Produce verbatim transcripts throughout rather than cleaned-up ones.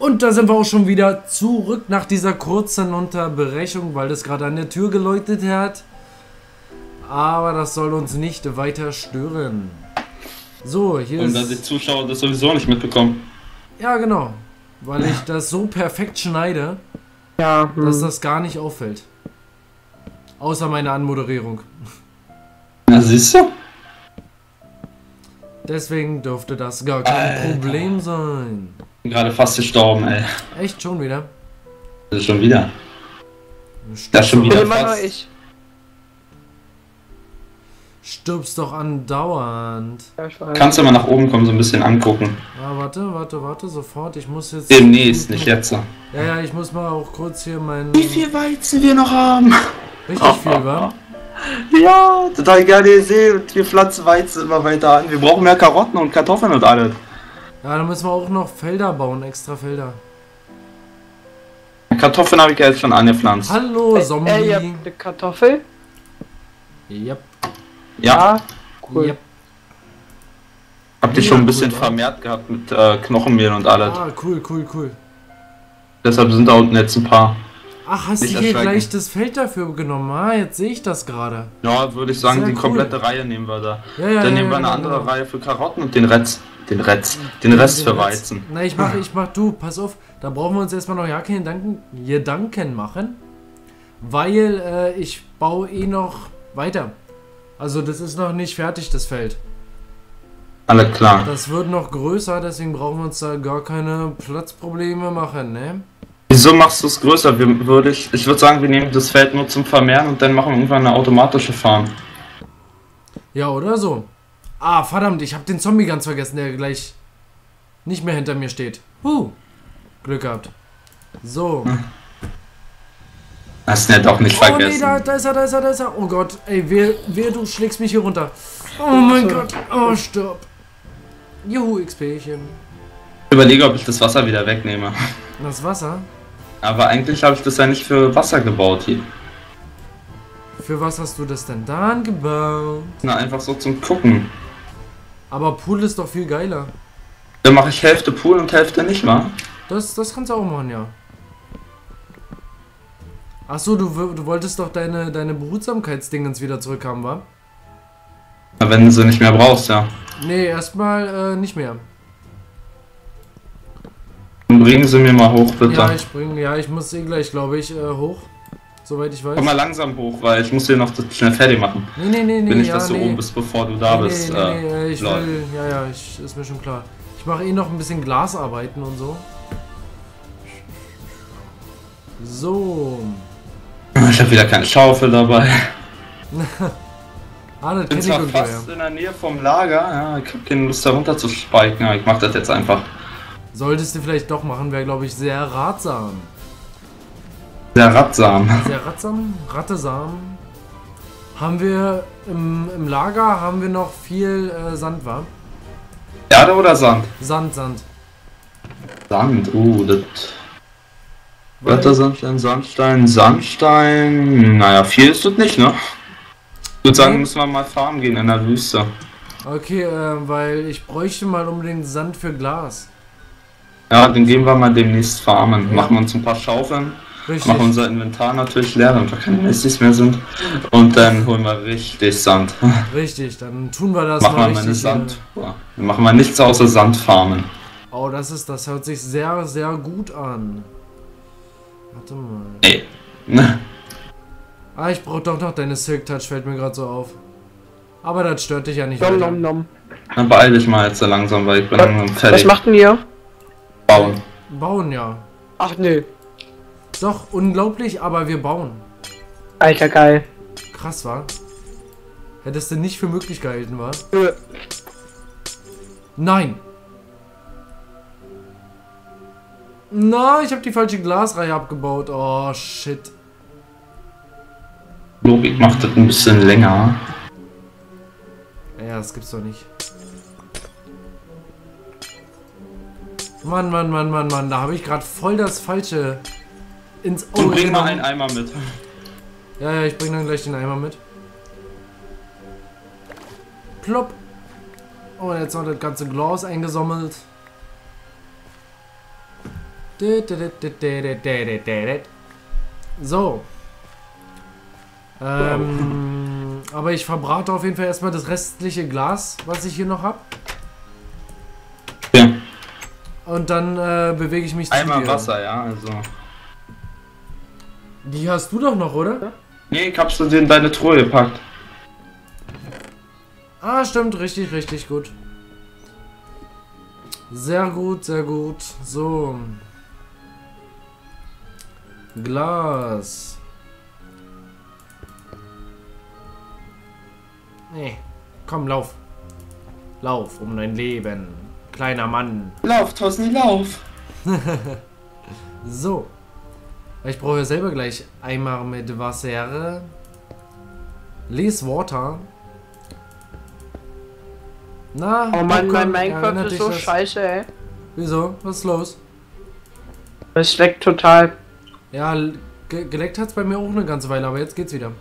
Und da sind wir auch schon wieder zurück nach dieser kurzen Unterbrechung, weil das gerade an der Tür geläutet hat. Aber das soll uns nicht weiter stören. So, hier Und ist... Und dass die Zuschauer das sowieso nicht mitbekommen. Ja, genau. Weil ich das so perfekt schneide, ja, hm. dass das gar nicht auffällt. Außer meine Anmoderierung. Na, siehst du? Deswegen dürfte das gar kein Alter. Problem sein. Bin gerade fast gestorben, ey. Echt? Schon wieder? Das ist schon wieder. Stirbst Das ist schon doch- wieder Immer nur fast. ich. Stirbst doch andauernd. Ja, ich weiß. Kannst du mal nach oben kommen, so ein bisschen angucken. Ah, warte, warte, warte, sofort. Ich muss jetzt... Demnächst, nicht jetzt. Ja, ja, ich muss mal auch kurz hier mein... Wie viel Weizen wir noch haben? Richtig viel, wa? Ja, total geil, ihr seht, wir pflanzen Weizen immer weiter an. Wir brauchen mehr Karotten und Kartoffeln und alles. Ja, dann müssen wir auch noch Felder bauen, extra Felder. Kartoffeln habe ich ja jetzt schon angepflanzt. Hallo, Zombie. Äh, ihr habt eine Kartoffel? Yep. Ja, Cool. Yep. habt ihr Ja, schon ein cool, bisschen wa? vermehrt gehabt mit äh, Knochenmehl und alles. Ah, cool, cool, cool. Deshalb sind da unten jetzt ein paar. Ach, hast du Nicht hier erschrecken. gleich das Feld dafür genommen? Ah, jetzt sehe ich das gerade. Ja, würde ich sagen, Sehr die cool. komplette Reihe nehmen wir da. Ja, ja, Dann ja, nehmen wir ja, eine genau, andere genau. Reihe für Karotten und den Rest. Den Rest. Den Rest für Weizen. Na, ich mach, ich mach, du, pass auf, da brauchen wir uns erstmal noch ja keine Gedanken, Gedanken machen, weil äh, ich baue eh noch weiter. Also das ist noch nicht fertig, das Feld. Alles klar. Das wird noch größer, deswegen brauchen wir uns da gar keine Platzprobleme machen, ne? Wieso machst du es größer? Wir, würde ich ich würde sagen, wir nehmen das Feld nur zum Vermehren und dann machen wir irgendwann eine automatische Farm. Ja, oder so. Ah, verdammt, ich habe den Zombie ganz vergessen, der gleich nicht mehr hinter mir steht. Huh, Glück gehabt. So. Hast du ja doch nicht Oh nee, vergessen. da, da ist er, da ist er, da ist er. Oh Gott, ey, wer, wer du schlägst mich hier runter. Oh mein Gott, oh, stirb. Juhu, X Pchen. Ich überlege, ob ich das Wasser wieder wegnehme. Das Wasser? Aber eigentlich habe ich das ja nicht für Wasser gebaut hier. Für was hast du das denn dann gebaut? Na, einfach so zum Gucken. Aber Pool ist doch viel geiler. Dann mache ich Hälfte Pool und Hälfte nicht, wa? Das, das kannst du auch machen, ja. Achso, du, w- du wolltest doch deine, deine Behutsamkeitsdingens wieder zurückhaben, wa? Na, wenn du sie nicht mehr brauchst, ja. Nee, erstmal äh, nicht mehr. Dann bringen sie mir mal hoch, bitte. Ja, ich bring, ja, ich muss eh gleich, glaube ich, äh, hoch. Soweit ich weiß. Komm mal langsam hoch, weil ich muss hier noch das schnell fertig machen. Nee, nee, nee, nee. Wenn nicht, ja, dass du nee. oben bist, bevor du da nee, bist. Nee, nee, nee, äh, ich lol. will, ja, ja, ich, ist mir schon klar. Ich mache eh noch ein bisschen Glasarbeiten und so. So. Ich habe wieder keine Schaufel dabei. Ah, das Ich bin kenn ich zwar irgendwo, ja. fast in der Nähe vom Lager, ja, ich habe keine Lust da runter zu spiken, aber ich mache das jetzt einfach. Solltest du vielleicht doch machen, wäre, glaube ich, sehr ratsam. Sehr ratsam. Sehr ratsam, rattesam. Haben wir im, im Lager, haben wir noch viel äh, Sand, wa? Erde oder Sand? Sand, Sand. Sand, uh, das... Weil- Göttersandstein, Sandstein, Sandstein... Naja, viel ist das nicht, ne? Ich würde sagen, Nee. müssen wir mal farmen gehen in der Wüste. Okay, äh, weil ich bräuchte mal unbedingt Sand für Glas. Ja, dann gehen wir mal demnächst farmen. Ja. Machen wir uns ein paar Schaufeln. Richtig. Machen unser Inventar natürlich leer, damit wir keine Messis mehr sind. Und dann holen wir richtig Sand. Richtig, dann tun wir das Machen mal wir mal eine richtig. Sand. Dann machen wir nichts außer Sand farmen. Äh, oh, das ist, das hört sich sehr, sehr gut an. Warte mal. Ey. Ne? Ah, ich brauche doch noch deine Silk Touch, fällt mir gerade so auf. Aber das stört dich ja nicht Nom weiter. nom nom. Dann beeil dich mal jetzt so langsam, weil ich bin langsam Was fertig. macht denn ihr? Bauen. Bauen, ja. Ach nö. Doch, unglaublich, aber wir bauen. Alter, geil. Krass, war. Hättest du nicht für möglich gehalten, war? Nö. Nein! Na, ich habe die falsche Glasreihe abgebaut. Oh, shit. Logik macht das ein bisschen länger. Ja, das gibt's doch nicht. Mann, Mann, Mann, Mann, Mann, da habe ich gerade voll das Falsche ins Und Auge bring mal genommen. einen Eimer mit. Ja, ja, ich bringe dann gleich den Eimer mit. Plopp. Und jetzt noch das ganze Glas eingesammelt. So. Ähm, aber ich verbrate auf jeden Fall erstmal das restliche Glas, was ich hier noch habe. Ja. Und dann äh, bewege ich mich zu Einmal dir. Wasser, ja, also. Die hast du doch noch, oder? Nee, ich hab's in deine Truhe gepackt. Ah, stimmt, richtig, richtig gut. Sehr gut, sehr gut. So. Glas. Nee, komm, lauf. Lauf um dein Leben. Kleiner Mann. Lauf, Thorsten, lauf! So. Ich brauche ja selber gleich Eimer mit Wasser. Les Water. Na, Oh Mann, Popcorn, mein Minecraft erinnert ist dich so das? scheiße, ey. Wieso? Was ist los? Es leckt total. Ja, ge geleckt hat es bei mir auch eine ganze Weile, aber jetzt geht's wieder.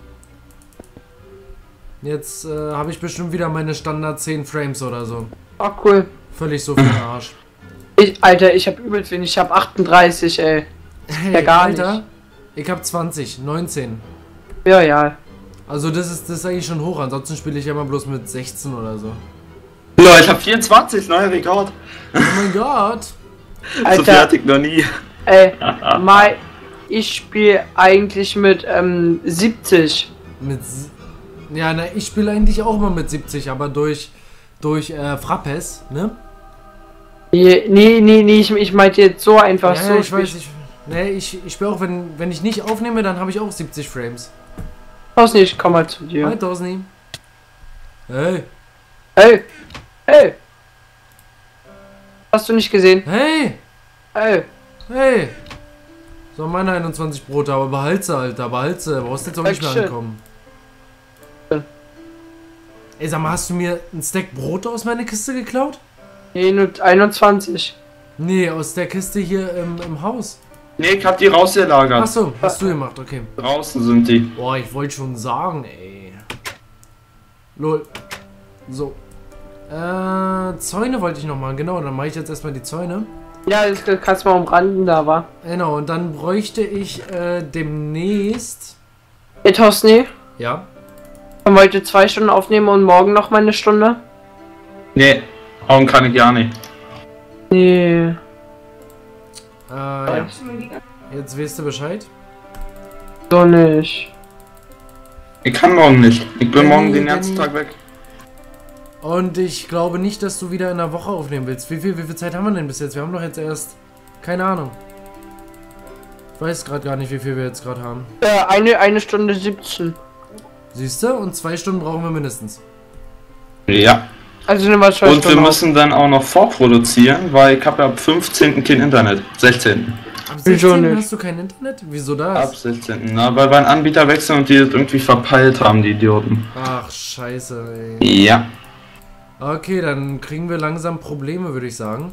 Jetzt äh, habe ich bestimmt wieder meine Standard zehn Frames oder so. Oh, cool. Völlig so für den Arsch. Ich, Alter, ich hab übelst wenig. Ich hab achtunddreißig, ey. Hey, Ja, gar Alter, nicht. ich habe zwanzig, neunzehn. Ja, ja. Also das ist, das ist eigentlich schon hoch, ansonsten spiele ich ja immer bloß mit sechzehn oder so. Ja, ich hab vierundzwanzig, neuer Rekord. Oh mein Gott. So Alter, fertig noch nie. ey, Mai, ich spiele eigentlich mit ähm, siebzig. Mit... s- Ja, na, ich spiele eigentlich auch mal mit siebzig, aber durch... Durch äh, Frappes, ne? Nee, nee, nee, nee ich, ich meinte jetzt so einfach Ja, so. ja, ich spiel weiß, ich... Ne, ich, ich spiele auch, wenn, wenn ich nicht aufnehme, dann habe ich auch siebzig Frames. Aus nicht, komm mal zu dir. Hi, Dosni. Hey. Ey, ey. Hast du nicht gesehen? Hey. Ey, Hey. So, meine einundzwanzig Brote, aber behalte sie, Alter, behalte sie. Brauchst jetzt auch nicht mehr Dankeschön. ankommen. Ja. Ey, sag mal, hast du mir ein Stack Brote aus meiner Kiste geklaut? nee, nur einundzwanzig. Nee, aus der Kiste hier im, im Haus. Nee, ich hab die rausgelagert. Achso, hast du gemacht, okay. Draußen sind die. Boah, ich wollte schon sagen, ey. Lol. So. Äh, Zäune wollte ich noch machen, genau, dann mache ich jetzt erstmal die Zäune. Ja, das kannst du mal umranden, da war. Genau, und dann bräuchte ich äh, demnächst... Ey, Thorsten, Ja? wir heute zwei Stunden aufnehmen und morgen noch mal eine Stunde? Nee, hauen kann ich gar nicht. Nee. Äh, ja. Jetzt weißt du Bescheid. So nicht. Ich kann morgen nicht. Ich bin Danny, morgen den ganzen Danny. Tag weg. Und ich glaube nicht, dass du wieder in der Woche aufnehmen willst. Wie viel, wie viel Zeit haben wir denn bis jetzt? Wir haben doch jetzt erst... Keine Ahnung. Ich weiß gerade gar nicht, wie viel wir jetzt gerade haben. Äh, eine, eine Stunde siebzehn. Siehst du? Und zwei Stunden brauchen wir mindestens. Ja. Also nehmen wir zwei Und wir Stunden auf. müssen dann auch noch vorproduzieren, weil ich habe ja ab fünfzehnten kein Internet. sechzehnten Ab Wieso sechzehn nicht? hast du kein Internet? Wieso Ab das? sechzehnten Na, weil wir einen Anbieter wechseln und die das irgendwie verpeilt haben, die Idioten. Ach, scheiße, ey. Ja. Okay, dann kriegen wir langsam Probleme, würde ich sagen.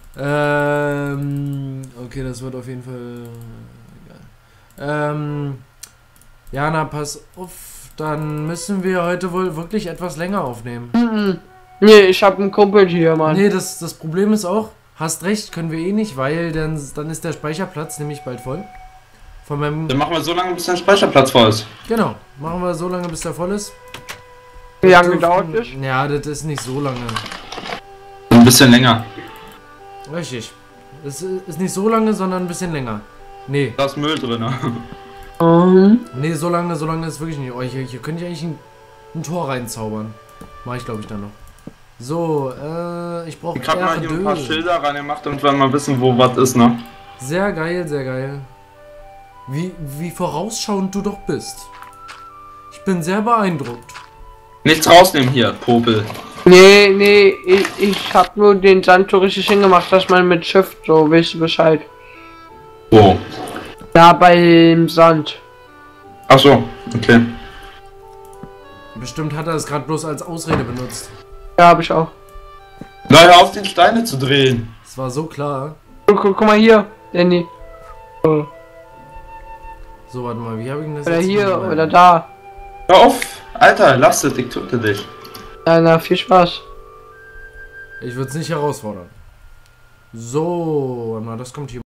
Ähm, okay, das wird auf jeden Fall... Egal. Ähm, Jana, pass auf. Dann müssen wir heute wohl wirklich etwas länger aufnehmen. Mhm. Nee, ich hab einen Kumpel hier, Mann. Nee, das, das Problem ist auch, hast recht, können wir eh nicht, weil dann, dann ist der Speicherplatz nämlich bald voll. Von meinem... Dann machen wir so lange, bis dein Speicherplatz voll ist. Genau, machen wir so lange, bis der voll ist. Wie lange Dürfen- dauert das? Ja, das ist nicht so lange. Ein bisschen länger. Richtig. Es ist nicht so lange, sondern ein bisschen länger. Nee, Da ist Müll drin. Mhm. nee, so lange, so lange ist wirklich nicht. Oh, hier, hier könnte ich eigentlich ein, ein Tor reinzaubern. Mach ich, glaube ich, dann noch. So, äh, ich brauche Ich habe mal hier ein paar Erdöl. Schilder reingemacht, damit wir mal wissen, wo was ist, ne? Sehr geil, sehr geil. Wie, wie vorausschauend du doch bist. Ich bin sehr beeindruckt. Nichts rausnehmen hier, Popel. Nee, nee, ich, ich hab nur den Sand so richtig hingemacht, dass man mit Shift, so weißt du Bescheid. Wo? Da beim Sand. Ach so, okay. Bestimmt hat er es gerade bloß als Ausrede benutzt. Ja, hab ich auch. Na, hör auf, die Steine zu drehen. Es war so klar. Guck, guck, guck mal hier, Danny. So. So, warte mal, wie habe ich denn das Oder jetzt hier, gemacht? oder da. Hör auf! Alter, lass es, ich töte dich. Ja, na, viel Spaß. Ich würde es nicht herausfordern. So, warte mal, das kommt hier.